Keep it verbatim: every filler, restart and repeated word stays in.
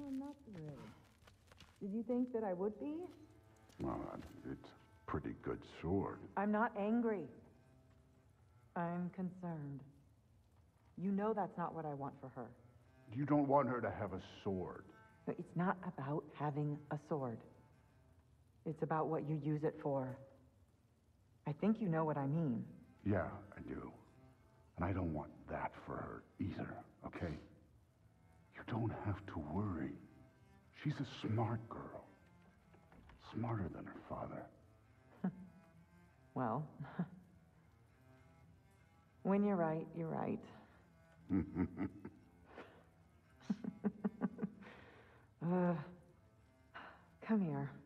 I'm not ready. Did you think that I would be? Well, it's a pretty good sword. I'm not angry. I'm concerned. You know that's not what I want for her. You don't want her to have a sword. But it's not about having a sword. It's about what you use it for. I think you know what I mean. Yeah, I do. And I don't want that for her either, okay? You don't have to worry. She's a smart girl. Smarter than her father. Well, when you're right, you're right. uh, come here.